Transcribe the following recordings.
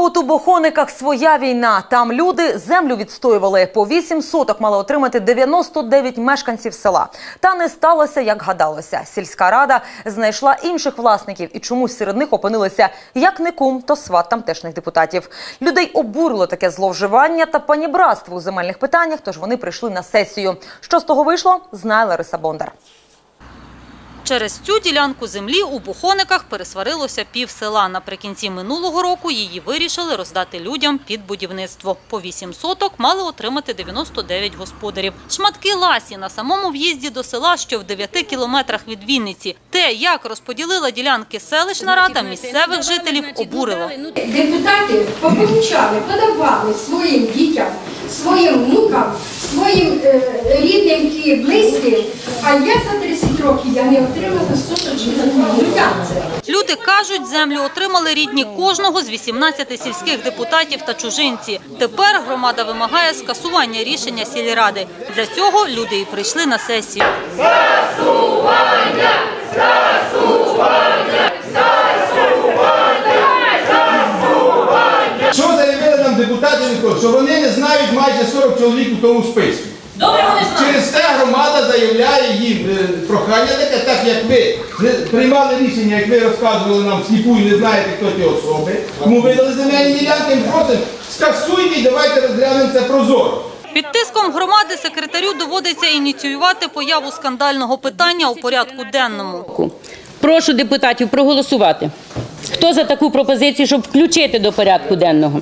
от у Бохониках своя війна. Там люди землю відстоювали. По 8 соток мали отримати 99 мешканців села. Та не сталося, як гадалося. Сільська рада знайшла інших власників. І чомусь серед них опинилися як не кум, то сват тамтешніх депутатів. Людей обурило таке зловживання та панібратство у земельних питаннях, тож вони прийшли на сесію. Що з того вийшло, знає Лариса Бондар. Через цю ділянку землі у Бохониках пересварилося пів села. Наприкінці минулого року її вирішили роздати людям під будівництво. По 8 соток мали отримати 99 господарів. Шматки ласі на самому в'їзді до села, що в 9 кілометрах від Вінниці. Те, як розподілила ділянки селищна рада, місцевих жителів обурило. Депутати получали, подавали своїм дітям, своїм внукам, своїм рідним і близьким, а я за 30 років я не отримала соточку. Люди кажуть, землю отримали рідні кожного з 18 сільських депутатів та чужинці. Тепер громада вимагає скасування рішення сільради. Для цього люди і прийшли на сесію. Скасування! Скасування! Скасування! Скасування! Що заявили нам депутати, що вони не знають майже 40 чоловік у тому списку. Через це громада заявляє їм прохання таке, так як ви приймали рішення, як ви розказували нам сліпу і не знаєте, хто ті особи, кому видали земельні ділянки, ми просимо, скасуйте і давайте розглянемо це прозоро. Під тиском громади секретарю доводиться ініціювати появу скандального питання у порядку денному. Прошу депутатів проголосувати. Хто за таку пропозицію, щоб включити до порядку денного?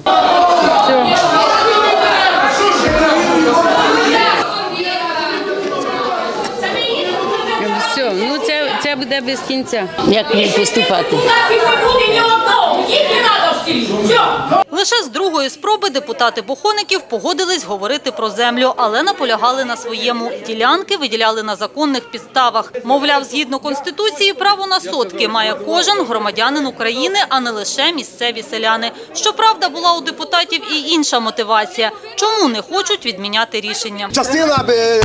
Все, ну це буде без кінця. Як мені поступати? Лише з другої спроби депутати Бохоників погодились говорити про землю, але наполягали на своєму. Ділянки виділяли на законних підставах. Мовляв, згідно Конституції, право на сотки має кожен громадянин України, а не лише місцеві селяни. Щоправда, була у депутатів і інша мотивація. Чому не хочуть відміняти рішення? Частина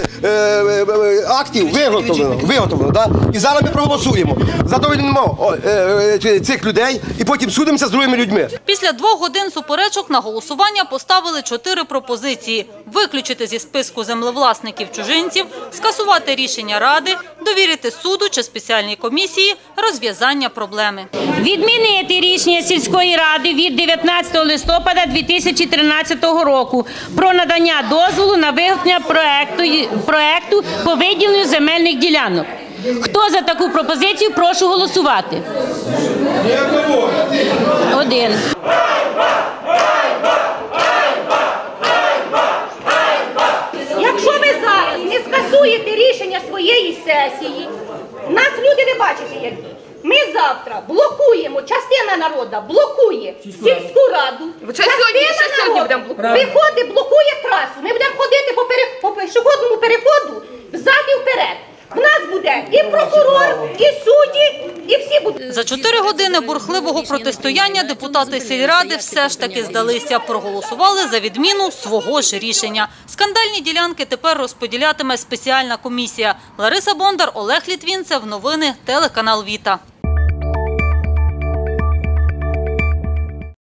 актів виготовлена, да? І зараз ми проголосуємо. Задовольнимо цих людей і потім судимося з другими людьми. Після 2 годин суперечок на голосування поставили 4 пропозиції. Виключити зі списку землевласників чужинців, скасувати рішення ради, довірити суду чи спеціальній комісії, розв'язання проблеми. Відмінити рішення сільської ради від 19 листопада 2013 року про надання дозволу на виготовлення проекту по виділенню земельних ділянок. Хто за таку пропозицію, прошу голосувати. 1. Якщо ви зараз не скасуєте рішення своєї сесії, нас люди не бачите які. Ми завтра блокуємо, частина народу блокує сільську раду, частина народу виходить, блокує трасу. Ми будемо ходити по пішохідному переходу взад і вперед. В нас буде і прокурор, і судді, і всі будуть. За 4 години бурхливого протистояння депутати сільради все ж таки здалися. Проголосували за відміну свого ж рішення. Скандальні ділянки тепер розподілятиме спеціальна комісія. Лариса Бондар, Олег Літвінцев. Новини, телеканал Віта.